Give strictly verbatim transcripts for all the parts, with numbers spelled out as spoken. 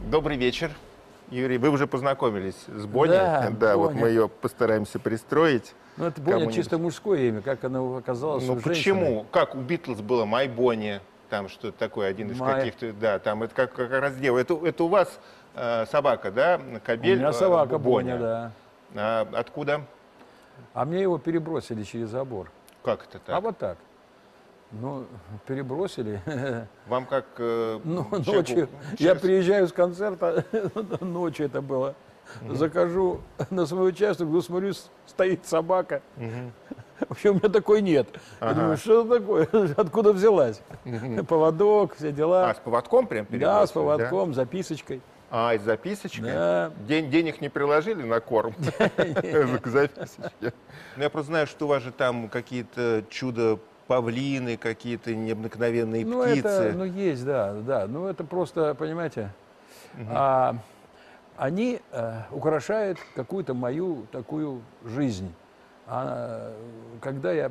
Добрый вечер, Юрий. Вы уже познакомились с Бонни. Да, да вот Боня. мы ее постараемся пристроить. Ну, это Боня чисто мужское имя, как оно оказалось Ну у почему? женщины. Как у Битлз было My Bonnie, там что-то такое, один из My- каких-то, да, там это как, как раз дело. Это, это у вас э, собака, да, У кобель? меня э, собака Боня. Боня, да. А откуда? А мне его перебросили через забор. Как это так? А вот так. Ну, перебросили. Вам как э, Ну, человеку- ночью. Я человек- приезжаю с концерта, ночью это было. Захожу на свой участок, ну, смотрю, с- стоит собака. Вообще у меня такой нет. Я Ага. думаю, что это такое? Откуда взялась? Поводок, все А, дела. с поводком прям перебросили? Да, с поводком, записочкой. А, и с записочкой? Да. День, денег не приложили на корм? К записочке. Ну, я просто знаю, что у вас же там какие-то чудо-павлины, какие-то необыкновенные Ну, это, птицы. ну, есть, да, да. Ну, это просто, понимаете, а, они э, украшают какую-то мою такую жизнь. А когда я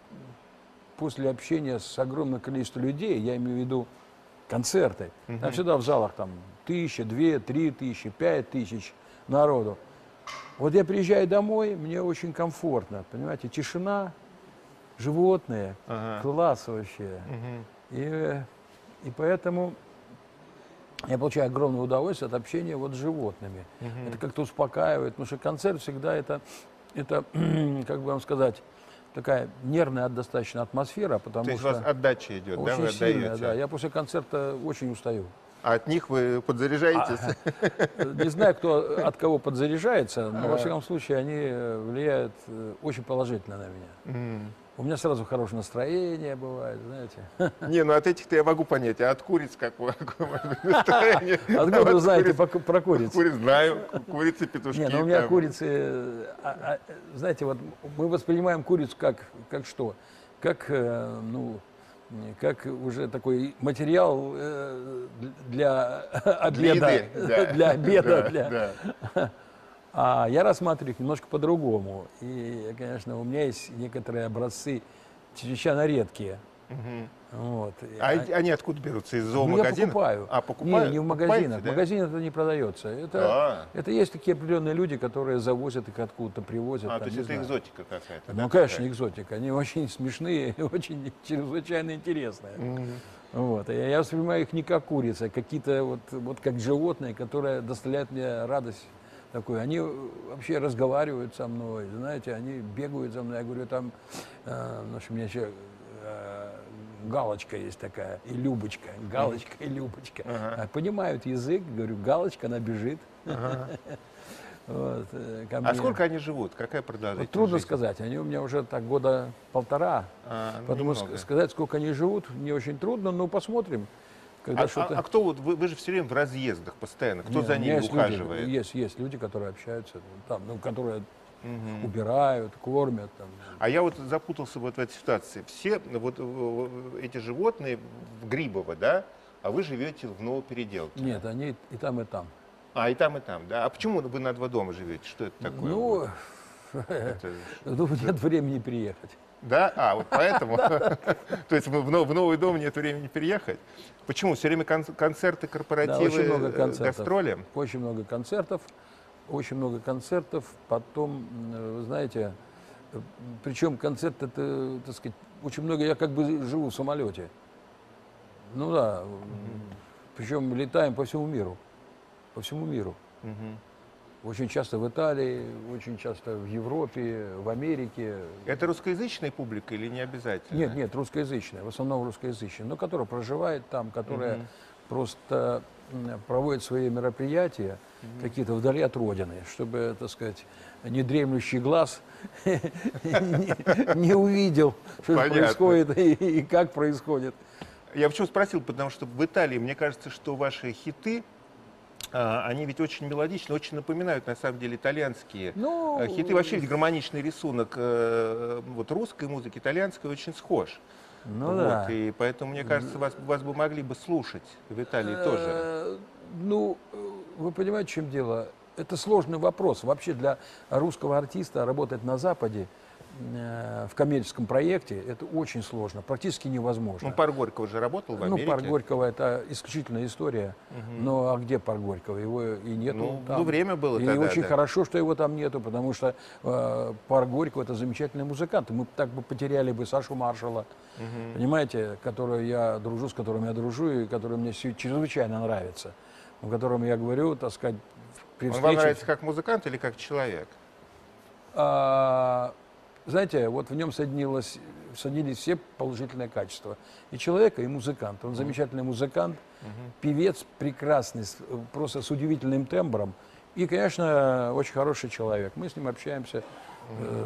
после общения с огромным количеством людей, я имею в виду концерты, там всегда в залах там тысяча, две, три тысячи, пять тысяч народу. Вот я приезжаю домой, мне очень комфортно, понимаете, тишина, животные, Ага. класс вообще. И, э, и поэтому я получаю огромное удовольствие от общения вот с животными. Это как-то успокаивает, потому что концерт всегда это, это как бы вам сказать, такая нервная достаточно атмосфера, потому То есть у что вас отдача идет, да, очень вы сильная, отдаете? да. Я после концерта очень устаю. А от них вы подзаряжаетесь? Не знаю, кто от кого подзаряжается, но во всяком случае они э, влияют э, очень положительно на меня. У меня сразу хорошее настроение бывает, знаете. Не, ну от этих-то я могу понять, а от куриц какое, какое может быть настроение? Откуда вы От знаете куриц- по- про куриц? Куриц знаю, курицы, петушки. Не, ну у меня там. курицы, э, а- а, знаете, вот мы воспринимаем курицу как, как что? Как, э, ну, как уже такой материал э, для обеда, еды, да. для обеда, Да, для... да. А я рассматриваю их немножко по-другому. И, конечно, у меня есть некоторые образцы чрезвычайно редкие. Вот. А А- эти- они откуда берутся? Из ну, я зоомагазина? покупаю. А, покупаю? Не, не в Покупаете, магазинах. да? В магазине это не продается. Это, А. это есть такие определенные люди, которые завозят их откуда-то, привозят. А, там, то есть не это знаю. экзотика какая-то, да? Ну, конечно, экзотика. Они очень смешные и очень чрезвычайно интересные. Вот. И я воспринимаю их не как курицы, а какие-то вот, вот как животные, которые доставляют мне радость такую. Они вообще разговаривают со мной, знаете, они бегают за мной. Я говорю, там, э, ну, что у меня еще э, галочка есть такая, и Любочка, галочка и Любочка. Ага. А Понимают язык, говорю, галочка, она бежит. Вот, э, ко А мне. сколько они живут? Какая продолжительность Вот трудно жизни? сказать, они у меня уже так года полтора. А, ну, Поэтому немного. ск- сказать, сколько они живут, не очень трудно, но посмотрим. Когда А, что-то... а- а кто вот, вы, вы же все время в разъездах постоянно, кто Не, за у меня ними есть люди, ухаживает? есть, есть люди, которые общаются, там, ну, которые убирают, кормят. Там. А я вот запутался вот в этой ситуации. Все вот э, эти животные в Грибово, да, а вы живете в Новопеределке. Нет, они и там, и там. А, и там, и там, да. А почему вы на два дома живете? Что это такое? Ну, Вот? Это- ну, нет времени приехать. Да? А, вот поэтому? То есть в в нов- в новый дом нет времени переехать? Почему? Все время кон- концерты, Да, корпоративы, очень много э, концертов. гастроли? Очень много концертов. Очень много концертов. Потом, э, вы знаете, э, причем концерт это, так сказать, очень много, я как бы живу в самолете. Ну да, причем летаем по всему миру. По всему миру. Очень часто в Италии, очень часто в Европе, в Америке. Это русскоязычная публика или не обязательно? Нет, нет, русскоязычная, в основном русскоязычная, но которая проживает там, которая просто м, проводит свои мероприятия какие-то вдали от родины, чтобы, так сказать, недремлющий глаз не не увидел, что Понятно. происходит и и как происходит. Я почему спросил, потому что в Италии, мне кажется, что ваши хиты, а, они ведь очень мелодичны, очень напоминают, на самом деле, итальянские Ну, э, хиты. Вообще ведь гармоничный рисунок э, вот, русской музыки, итальянской очень схож. Ну Вот, да. И поэтому, мне кажется, вас, вас бы могли бы слушать в Италии тоже. Э, Ну, э, вы понимаете, в чем дело? Это сложный вопрос. Вообще для русского артиста работать на Западе э, в коммерческом проекте это очень сложно, практически невозможно. Ну, парк Горького же работал в Америке. Ну, парк Горького это исключительная история. Угу. Но а где парк Горького? Его и нету Ну, там. ну, время было И тогда, очень да. хорошо, что его там нету, потому что э, парк Горького это замечательный музыкант. Мы так бы потеряли бы Сашу Маршала, Угу. понимаете, которую я дружу, с которым я дружу и который мне чрезвычайно нравится. О котором я говорю, так сказать, при Он встрече... вам нравится как музыкант или как человек? А, знаете, вот в нем соединилось, соединились все положительные качества. И человека, и музыканта. Он замечательный музыкант, Угу. певец прекрасный, с- просто с удивительным тембром. И, конечно, очень хороший человек. Мы с ним общаемся э,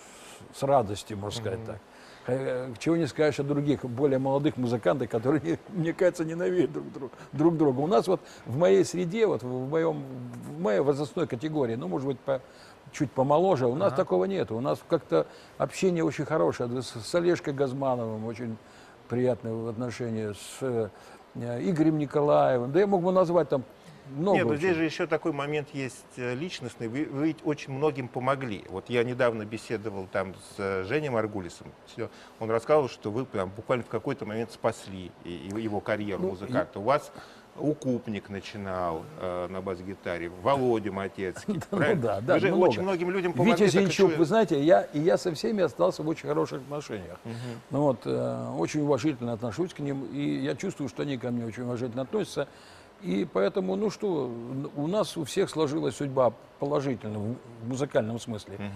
с с радостью, можно сказать так. Э, Чего не скажешь о других, более молодых музыкантах, которые, мне кажется, ненавидят друг, друг, друг друга. У нас вот в моей среде, вот в, моем, в моей возрастной категории, ну, может быть, по, чуть помоложе, у нас Ага. такого нет. У нас как-то общение очень хорошее. С, с Олежкой Газмановым очень приятные отношения, с э, Игорем Николаевым. Да я мог бы назвать там много. Нет, но очень. здесь же еще такой момент есть э, личностный. Вы, вы ведь очень многим помогли. Вот я недавно беседовал там с э, Женей Маргулисом. Всё. Он рассказывал, что вы прям буквально в какой-то момент спасли и- и его карьеру Ну, музыканта. У вас Укупник начинал э, на бас-гитаре, Володя Матецкий. Ну правильно? да, да, Вы же много. очень многим людям помогли. Витя так Зинчук, что- вы знаете, я, и я со всеми остался в очень хороших отношениях. Мгм. Ну вот, э, очень уважительно отношусь к ним, и я чувствую, что они ко мне очень уважительно относятся. И поэтому, ну что, н- у нас у всех сложилась судьба положительно, в в музыкальном смысле. Мгм.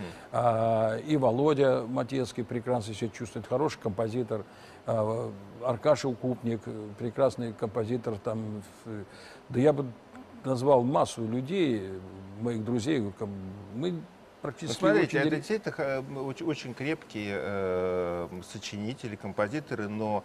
А, и Володя Матецкий прекрасно себя чувствует, хороший композитор. А, Аркаша Укупник, э, прекрасный композитор. Там, э, да я бы назвал массу людей, э, моих друзей. ком- Мы Ну, практически смотрите, очень это дерев- действительно ха- очень, очень крепкие э, сочинители, композиторы, но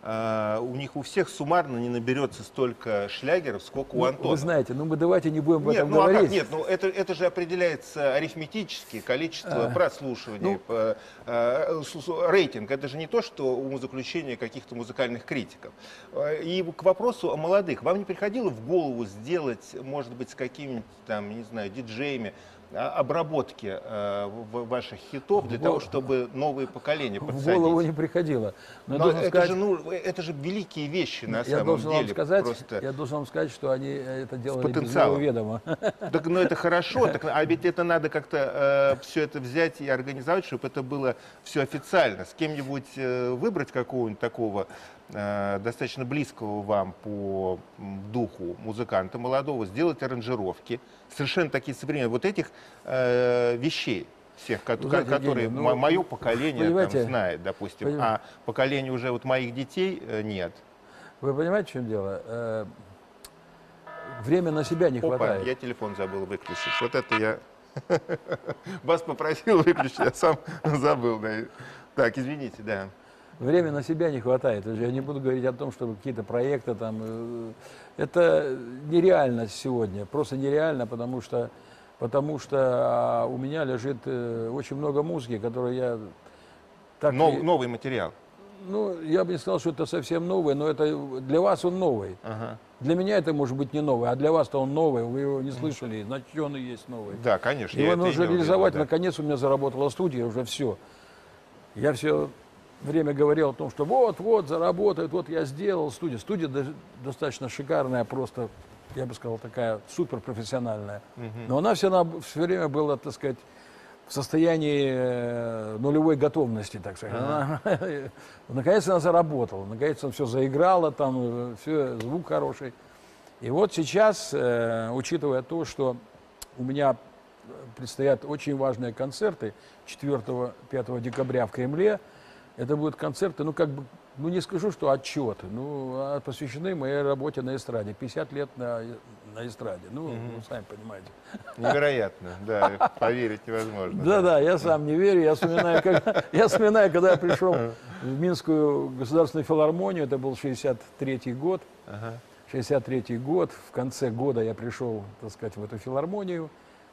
э, у них у всех суммарно не наберется столько шлягеров, сколько у Ну, Антона. вы знаете, ну мы давайте не будем об Нет, этом ну а говорить. как? Нет, ну это, это же определяется арифметически, количество А, прослушиваний, ну- п- э, с- с- рейтинг. Это же не то, что умозаключение каких-то музыкальных критиков. Э, И к вопросу о молодых. Вам не приходило в голову сделать, может быть, с какими-нибудь там, не знаю, диджеями, а, обработки э, в- ваших хитов для В того, гол- чтобы новые поколения В подсадить? голову не приходило. Но, я Но должен это, сказать, же, ну, это же великие вещи на я самом должен деле. вам сказать, Просто... я должен вам сказать, что они это делали без потенциалом. моего ведома. Так, ну это хорошо, так, а ведь это надо как-то все это взять и организовать, чтобы это было все официально. С кем-нибудь э, выбрать какого-нибудь такого э, достаточно близкого вам по м, духу музыканта молодого, сделать аранжировки, совершенно такие современные, вот этих э, вещей всех, ко- Вы знаете, которые Евгений, ну, мое поколение там понимаете, знает, допустим, поним- а поколение уже вот моих детей э, нет. Вы понимаете, в чем дело? Э, Время на себя не Опа, хватает. я телефон забыл выключить. Вот это я вас попросил выключить, я сам забыл. да. Так, извините, да. Время на себя не хватает. Уже я не буду говорить о том, чтобы какие-то проекты там. э, Это нереально сегодня. Просто нереально, потому что, потому что а, у меня лежит э, очень много музыки, которую я так Нов- и- Новый материал. ну, я бы не сказал, что это совсем новый, но это для вас он новый. Ага. Для меня это может быть не новый, а для вас-то он новый, вы его не слышали, значит он и есть новый. Да, конечно. я Его это нужно имел в виду, реализовать, да. наконец у меня заработала студия, уже все. Я все время говорил о том, что вот-вот заработает, вот я сделал студию. Студия до- достаточно шикарная, просто, я бы сказал, такая суперпрофессиональная. Мгм. Но она все, все время была, так сказать, в состоянии э, нулевой готовности, так сказать. Она- наконец она заработала, наконец все заиграло, там все, звук хороший. И вот сейчас, э, учитывая то, что у меня предстоят очень важные концерты четвёртого-пятого декабря в Кремле, это будут концерты, ну как бы, ну не скажу, что отчеты, ну а посвящены моей работе на эстраде, пятьдесят лет на, на эстраде, ну вы сами понимаете. Невероятно, да, поверить невозможно. Да-да, я сам не верю. Я вспоминаю, когда я, вспоминаю, когда я пришел в Минскую государственную филармонию, это был шестьдесят третий год. Ага. шестьдесят третий год, в конце года я пришел, так сказать, в эту филармонию.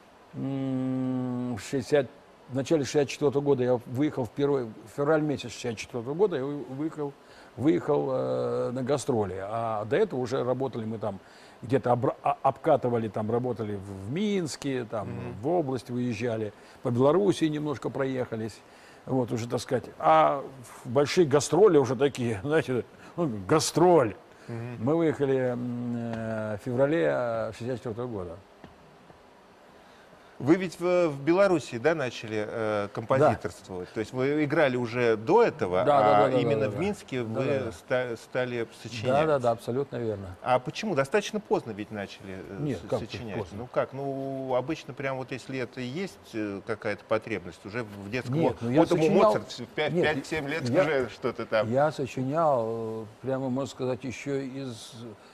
М, В, шестьдесят, в начале шестьдесят четвёртого года я выехал в первый, в февраль месяц шестьдесят четвёртого года я выехал, выехал э, на гастроли. А до этого уже работали мы там, где-то обра- а- обкатывали, там работали в, в Минске, там в область выезжали, по Белоруссии немножко проехались. Вот уже, так сказать. А большие гастроли уже такие, знаете, ну, гастроль. Mm-hmm. Мы выехали э, в феврале шестьдесят четвёртого года. Вы ведь в, в Беларуси, да, начали э, композиторствовать? Да. То есть вы играли уже до этого, да, а да, да, именно да, да, в Минске да, вы да, да. Ста стали сочинять? Да, да, да, абсолютно верно. А почему? Достаточно поздно ведь начали Нет, как сочинять. поздно? Ну как? Ну обычно прям вот если это и есть какая-то потребность, уже в детском... Нет, ну, вот сочинял... ему Моцарт в пять-семь лет я... уже что-то там. Я сочинял, прямо можно сказать, еще из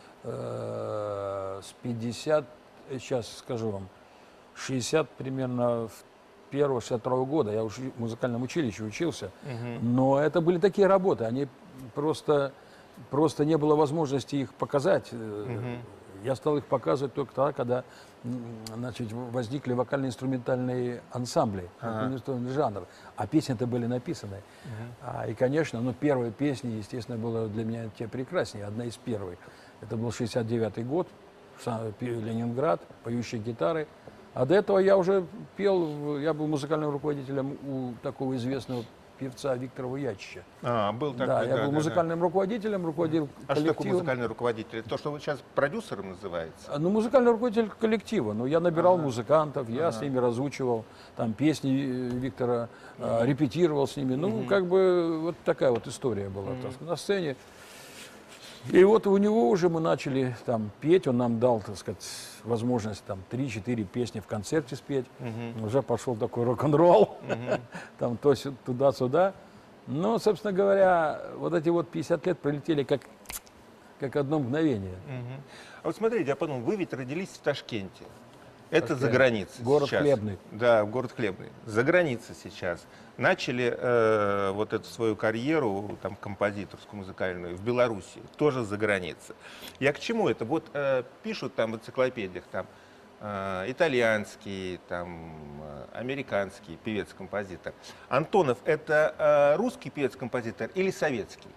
э, с пятьдесят, сейчас скажу вам, шестьдесят примерно первого шестьдесят второго года, я уже в музыкальном училище учился, uh-huh. но это были такие работы, они просто, просто не было возможности их показать. Uh-huh. Я стал их показывать только тогда, когда, значит, возникли вокально-инструментальные ансамбли, uh-huh. жанр, а песни-то были написаны. Uh-huh. А, и, конечно, ну, первая песня, естественно, была для меня тем прекраснее, одна из первых. Это был шестьдесят девятый год, Ленинград, поющие гитары. А до этого я уже пел, я был музыкальным руководителем у такого известного певца Виктора Вуячича. А, был такой, да, я да, был да, музыкальным да. руководителем, руководил а коллективом. А что такое музыкальный руководитель? То, что вы сейчас продюсером называете? Ну, музыкальный руководитель коллектива. Ну, я набирал ага. музыкантов, я ага. с ними разучивал там песни Виктора, ага. э, репетировал с ними. Ну, ага. как бы вот такая вот история была ага. так, на сцене. И вот у него уже мы начали там петь, он нам дал, так сказать, возможность там три-четыре песни в концерте спеть. Uh-huh. Уже пошел такой рок-н-ролл, uh-huh. там то туда-сюда. Но, собственно говоря, вот эти вот пятьдесят лет пролетели как, как одно мгновение. Uh-huh. А вот смотрите, я подумал, вы ведь родились в Ташкенте. Это Ташкент. За границей. Город сейчас. Хлебный. Да, город Хлебный. За границей сейчас. Начали э, вот эту свою карьеру, там, композиторскую, музыкальную, в Беларуси, тоже за границей. Я к чему это? Вот э, пишут там в энциклопедиях, там, э, итальянский, там, э, американский певец-композитор. Антонов — это э, русский певец-композитор или советский?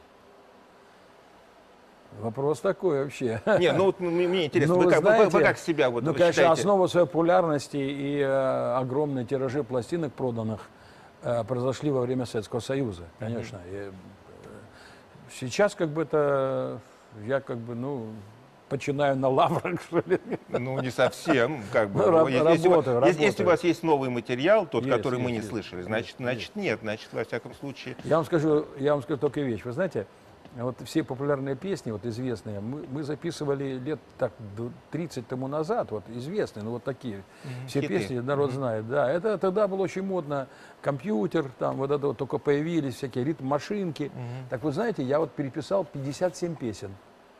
Вопрос такой вообще. Не, ну вот мне интересно, ну, вы, вы, как, знаете, вы, вы как себя вот ну, конечно, считаете? Основа своей популярности и э, огромные тиражи пластинок проданных э, произошли во время Советского Союза, конечно. Mm-hmm. и, э, сейчас как бы это, я как бы, ну, починаю на лаврах, что ли. Ну, не совсем, как бы. Ну, если, работаю, если, работаю. если у вас есть новый материал, тот, есть, который есть, мы не есть, слышали, есть, значит, есть, значит есть. нет, значит, во всяком случае. Я вам скажу, я вам скажу только вещь. Вы знаете, вот все популярные песни, вот известные, мы, мы записывали лет так тридцать тому назад, вот известные, ну вот такие, mm-hmm. все Хиты. Песни народ mm-hmm. знает, да. Это тогда было очень модно, компьютер, там вот это вот только появились всякие ритм-машинки. Mm-hmm. Так вы знаете, я вот переписал пятьдесят семь песен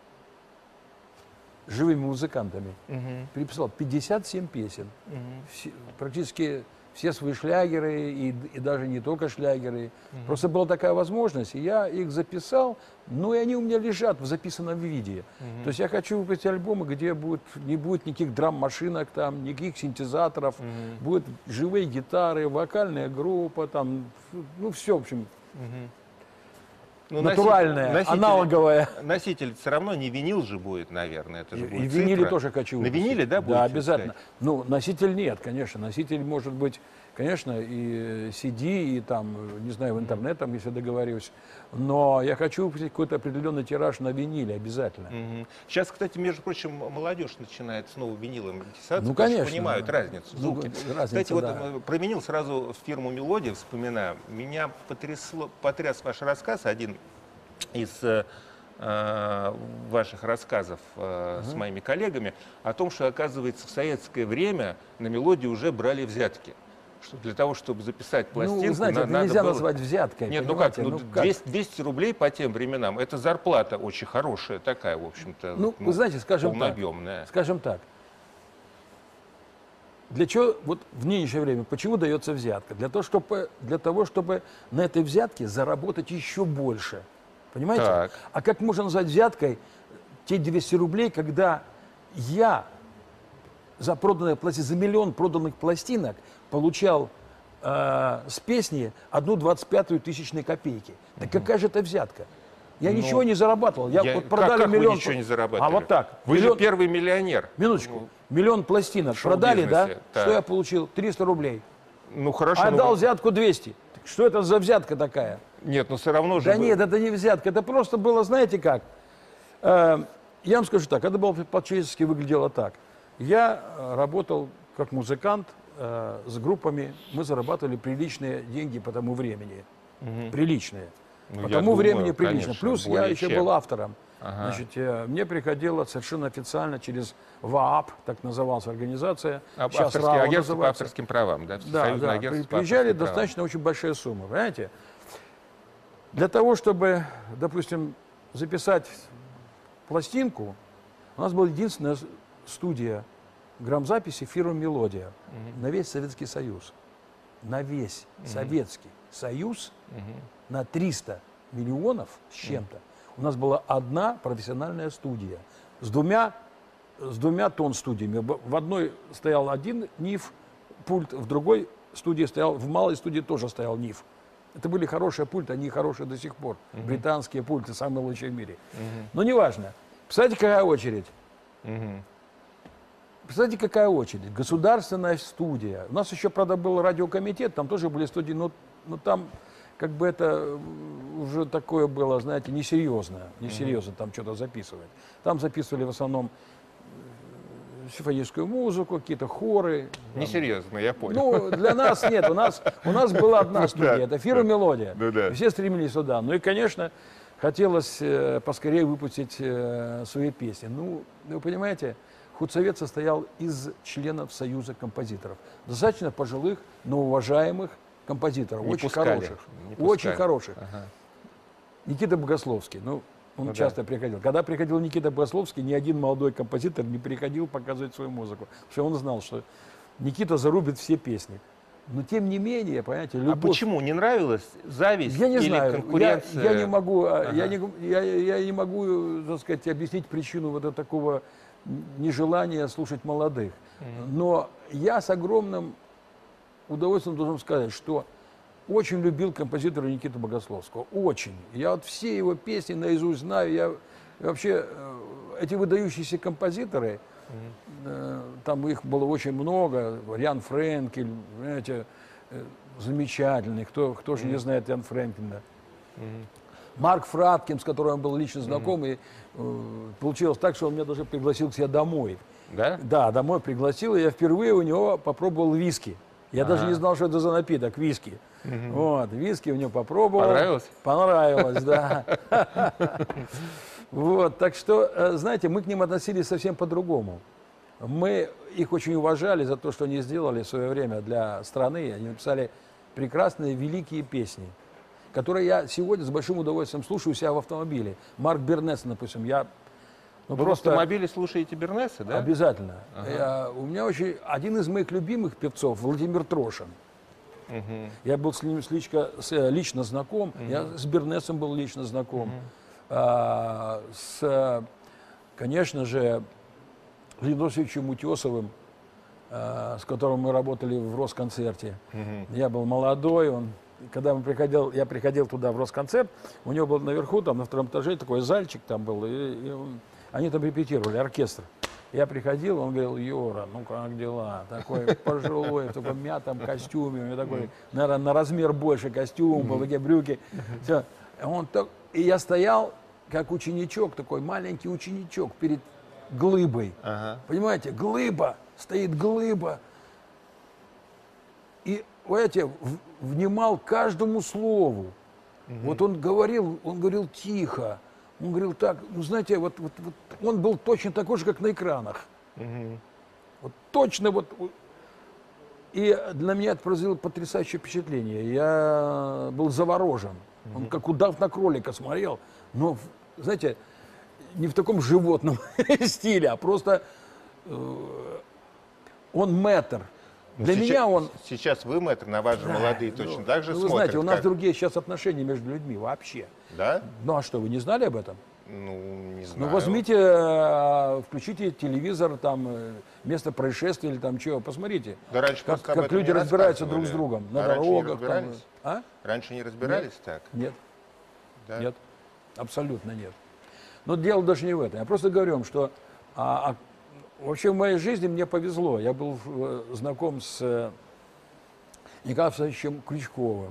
живыми музыкантами. Mm-hmm. Переписал пятьдесят семь песен. Mm-hmm. Все, практически все свои шлягеры, и, и даже не только шлягеры. Mm-hmm. Просто была такая возможность, и я их записал, но и они у меня лежат в записанном виде. Mm-hmm. То есть я хочу выпустить альбомы, где будет, не будет никаких драм-машинок, там, никаких синтезаторов, mm-hmm. будут живые гитары, вокальная группа, там, ну все, в общем. Mm-hmm. Ну, натуральная, носитель, аналоговая. Носитель все равно не винил же будет, наверное. Это же будет и виниле цифра. тоже хочу выпустить. На виниле, да, будет? Да, обязательно. Сказать? Ну, носитель нет, конечно. Носитель может быть, конечно, и си ди, и там, не знаю, в интернет, там, если договорюсь. Но я хочу выпустить какой-то определенный тираж на виниле обязательно. Угу. Сейчас, кстати, между прочим, молодежь начинает снова винилом интересоваться, ну, конечно, понимают да. разницу в звуке. Ну, разница, кстати, да. вот про винил сразу фирму «Мелодия» вспоминаю. Меня потрясло, потряс ваш рассказ, один из э, ваших рассказов э, угу. с моими коллегами, о том, что, оказывается, в советское время на «Мелодию» уже брали взятки. Что для того, чтобы записать пластинку, ну, знаете, на, это надо нельзя было... назвать взяткой. Нет, ну как, ну, двести, двести рублей по тем временам, это зарплата очень хорошая такая, в общем-то. Ну, ну, вы знаете, скажем так, скажем так, для чего, вот в нынешнее время, почему дается взятка? Для того, чтобы, для того, чтобы на этой взятке заработать еще больше. Понимаете? Так. А как можно назвать взяткой те двести рублей, когда я за проданные пластинки, за миллион проданных пластинок получал э, с песни одну двадцать пятую тысячной копейки. Да угу. какая же это взятка? Я ну, ничего не зарабатывал. Я, я, вот продали как, как миллион. Вы ничего не зарабатывали? А вот так. Вы миллион... же первый миллионер. Минуточку. Ну, миллион пластинок продали, да? Так. Что я получил? триста рублей. Ну хорошо. А ну... дал взятку двести. Что это за взятка такая? Нет, но все равно же... Да был- нет, это не взятка, это просто было, знаете как? Э, я вам скажу так, это было по-человечески выглядело так. Я э, работал как музыкант э, с группами, мы зарабатывали приличные деньги по тому времени. Мгм. Приличные. Ну, По я тому думаю, времени прилично. конечно, Плюс я более еще чем. был автором. Ага. Значит, э, мне приходило совершенно официально через ВААП, так называлась организация. А- Сейчас авторские РАО агентства по называется. авторским правам, да? Да, Всесоюзное да. агентство При- по Приезжали авторским правам. достаточно очень большие суммы, понимаете? Для того, чтобы, допустим, записать пластинку, у нас была единственная с- студия грамзаписи фирмы «Мелодия» на весь Советский Союз. На весь Советский Союз на триста миллионов с чем-то. У нас была одна профессиональная студия с двумя, с двумя тон-студиями. В в одной стоял один НИФ, пульт, в другой студии стоял, в малой студии тоже стоял НИФ. Это были хорошие пульты, они хорошие до сих пор. Британские пульты, самые лучшие в мире. Но неважно. Представляете, какая очередь? Мгм. Представляете, какая очередь? Государственная студия. У нас еще, правда, был радиокомитет, там тоже были студии, но, но там как бы это э, уже такое было, знаете, несерьезно. Несерьезно там что-то записывать. Там записывали в основном э, симфоническую музыку, какие-то хоры. там. Несерьезно, я понял. Ну, для нас нет. У нас, у нас была одна студия, Да, это фирма да. «Мелодия». Ну да. И все стремились туда. Ну и, конечно, хотелось э, поскорее выпустить э, свои песни. Ну, вы понимаете, худсовет состоял из членов Союза композиторов. Достаточно пожилых, но уважаемых композиторов. Не очень пускали, хороших. не Очень пускали. хороших. Ага. Никита Богословский. Ну, он Ну да. часто приходил. Когда приходил Никита Богословский, ни один молодой композитор не приходил показывать свою музыку. Потому что он знал, что Никита зарубит все песни. Но тем не менее, понимаете, А любовь... почему? Не нравилось? Зависть Я не или знаю, я, конкуренция? я не могу, а, Ага. я, не, я, я не могу, так сказать, объяснить причину вот этого такого нежелания слушать молодых. Но я с огромным удовольствием должен сказать, что очень любил композитора Никиту Богословского. Очень. Я вот все его песни наизусть знаю. Я вообще э, эти выдающиеся композиторы, э, там их было очень много. Ян Френкель, знаете, э, замечательный. Кто, кто же не знает Ян Френкеля? Марк Фраткин, с которым я был лично знаком, и э, получилось так, что он меня даже пригласил к себе домой. Да? Да, домой пригласил, и я впервые у него попробовал виски. Я даже Ага. не знал, что это за напиток, виски. Вот, виски у него попробовал. Понравилось? Понравилось, да. Вот, так что, э, знаете, мы к ним относились совсем по-другому. Мы их очень уважали за то, что они сделали в свое время для страны. Они написали прекрасные, великие песни, которые я сегодня с большим удовольствием слушаю у себя в автомобиле. Марк Бернес, допустим, я ну, Вы просто в автомобиле слушаете Бернеса, да? обязательно. Я- у меня очень один из моих любимых певцов Владимир Трошин. Мгм. Я был с ним с личка- с, э, лично знаком, я с Бернесом был лично знаком. А, с, э, конечно же, Владимиром Васильевичем Утесовым, э, с которым мы работали в Росконцерте. Я был молодой, он, когда мы приходил, я приходил туда в Росконцерт, у него был наверху, там на втором этаже такой зальчик там был, и, и он- они там репетировали, оркестр. Я приходил, он говорил: Юра, ну как дела? Такой пожилой, в таком мятом костюме, у него такой, наверное, на размер больше костюм, был, такие брюки. Всё. Он так, и я стоял, как ученичок, такой маленький ученичок перед глыбой. Ага. Понимаете, глыба, стоит глыба. И, понимаете, в- внимал каждому слову. Вот он говорил, он говорил тихо. Он говорил так, ну знаете, вот, вот, вот он был точно такой же, как на экранах. Мгм. Вот точно вот. у- И для меня это произвело потрясающее впечатление. Я был заворожен. Он как удав на кролика смотрел. Но, в- знаете, не в таком животном стиле, а просто э, он мэтр. Ну, Для сейчас- меня он... Сейчас вы, мэтр, на вас же молодые Ну, точно так же ну, вы смотрят. знаете, у нас как- другие сейчас отношения между людьми вообще. Да? Ну а что, вы не знали об этом? Ну, не Ну знаю. возьмите, э, включите телевизор, там, э, место происшествия или там чего, посмотрите. Да раньше как, просто об как этом люди не разбираются друг с рассказывали. другом на А раньше не дорогах. Там, разбирались? а? Раньше не разбирались так? Нет, Да? нет, абсолютно нет. Но дело даже не в этом. Я просто говорю вам, что а, а, вообще в моей жизни мне повезло. Я был э, знаком с э, Николаем Александровичем Крючковым.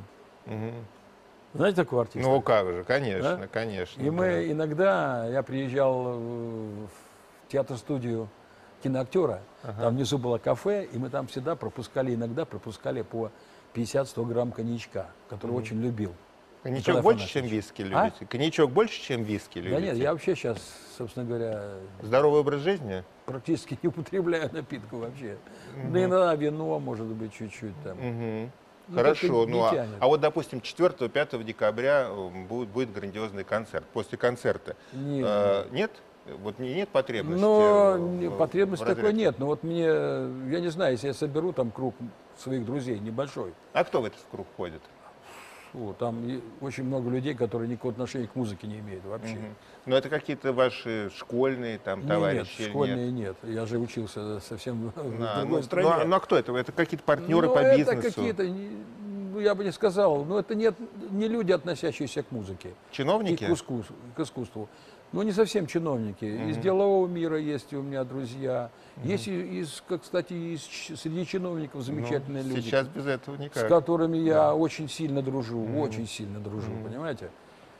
Мгм. Знаете такого артиста? Ну как же, конечно, Да? конечно. И да. мы иногда, я приезжал в театр-студию киноактера, там внизу было кафе, и мы там всегда пропускали, иногда пропускали по пятьдесят-сто грамм коньячка, который очень любил. Коньячок Николай больше, чем Афанасьевич. виски А? любите? Коньячок больше, чем виски любите? Да нет, я вообще сейчас, собственно говоря, Здоровый образ жизни? практически не употребляю напитку вообще. Да иногда вино, может быть, чуть-чуть там. Мгм. Ну, Хорошо. как-то Ну, не а, тянет. а вот, допустим, четвёртого-пятого декабря э, будет, будет грандиозный концерт. После концерта Не, э, нет? Вот не- нет потребности? Но в- не- в- потребности в такой разрядке? нет. Но вот мне, я не знаю, если я соберу там круг своих друзей небольшой, А кто в этот круг входит? фу, там и очень много людей, которые никакого отношения к музыке не имеют вообще. Мгм. Ну, это какие-то ваши школьные там Не, товарищи? нет, или школьные нет. Я же учился совсем в А, другой ну, стране. ну, а- ну, а кто это? Это какие-то партнеры Ну, по это бизнесу? какие-то, не- ну, я бы не сказал, но это нет, не люди, относящиеся к музыке. И Чиновники? к искусству. К искусству. Ну, не совсем чиновники. Из делового мира есть у меня друзья. Есть и из, как, кстати, из, ч- среди чиновников замечательные Ну, люди, сейчас без этого с никак. которыми я очень сильно дружу, очень сильно дружу, понимаете?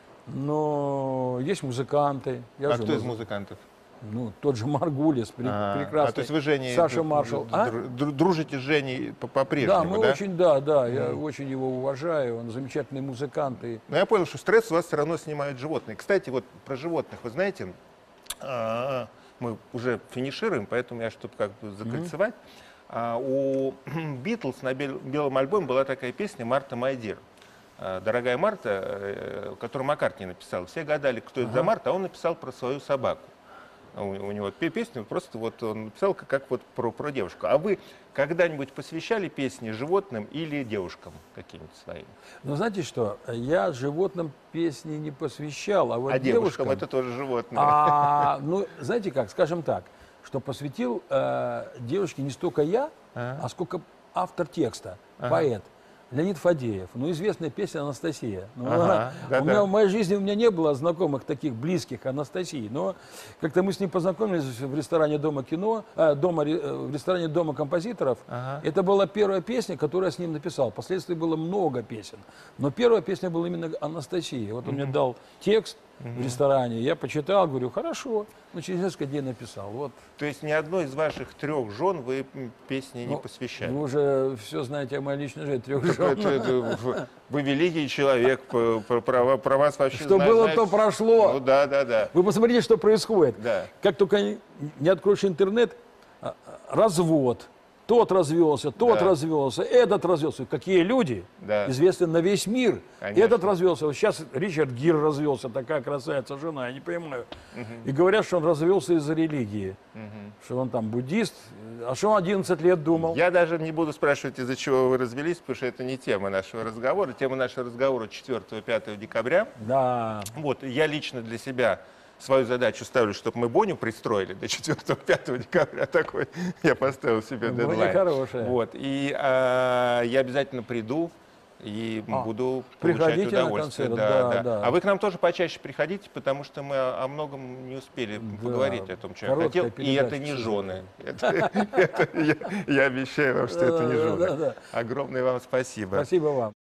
Но есть музыканты. Я А же кто из муз- музыкантов? Ну, тот же Маргулис, пре- А, прекрасный. а, то есть вы Женей Саша д- Маршал. д- А? дру- дру- дружите с Женей по- по-прежнему, Да, мы да? очень, да, да, я очень его уважаю, он замечательный музыкант. И Но я понял, что стресс у вас все равно снимают животные. Кстати, вот про животных, вы знаете, а, мы уже финишируем, поэтому я, чтобы как бы закольцевать, а, у Битлз на бел- белом альбоме была такая песня «Марта Майдир». «Дорогая Марта», э, которую Маккартни написал. Все гадали, кто это за Марта, а он написал про свою собаку. У, у него пе- песню просто вот он написал как, как вот про, про девушку. А вы когда-нибудь посвящали песни животным или девушкам каким-нибудь своим? Ну, знаете что, я животным песни не посвящал, а вот А девушкам девушкам... это тоже животные. А, ну, знаете как, скажем так, что посвятил э, девушке не столько я, Ага. а сколько автор текста, поэт. Леонид Фадеев, ну, известная песня «Анастасия». Ну, Ага, она- да-да. у меня в моей жизни у меня не было знакомых таких близких Анастасии, но как-то мы с ним познакомились в ресторане Дома кино, э, дома, ре- э, в ресторане Дома композиторов. Ага. Это была первая песня, которую я с ним написал. Впоследствии было много песен, но первая песня была именно «Анастасия». Вот он мне дал текст в ресторане, я почитал, говорю, хорошо, но через несколько дней написал. Вот. То есть ни одной из ваших трех жен вы м, песни не Ну, посвящали? Вы уже все знаете о моей личной жизни, трех Это- жен. это- это в- вы великий человек, по- по- про, про вас вообще Что знают- было, знают то все. прошло. Ну да, да, да. Вы посмотрите, что происходит. Да. Как только не, не откроешь интернет, а, а, развод. Тот развелся, тот Да. развелся, этот развелся. Какие люди Да. известны на весь мир. Конечно. Этот развелся. Вот сейчас Ричард Гир развелся, такая красавица жена, я не понимаю. И говорят, что он развелся из-за религии. Что он там буддист. А что он одиннадцать лет думал? Я даже не буду спрашивать, из-за чего вы развелись, потому что это не тема нашего разговора. Тема нашего разговора четвёртого-пятого декабря. Да. Вот, я лично для себя свою задачу ставлю, чтобы мы Боню пристроили до четвёртого-пятого декабря. Такой я поставил себе Боня дедлайн. хорошая. Вот, и а, я обязательно приду и А, буду приходите получать на удовольствие. концерт, да, да. А вы к нам тоже почаще приходите, потому что мы о, о многом не успели поговорить о том, что я короткая хотел. И передача, это не к жены. Это- это я- Я обещаю вам, что это не Да, да, жены. да. Огромное вам спасибо. Спасибо вам.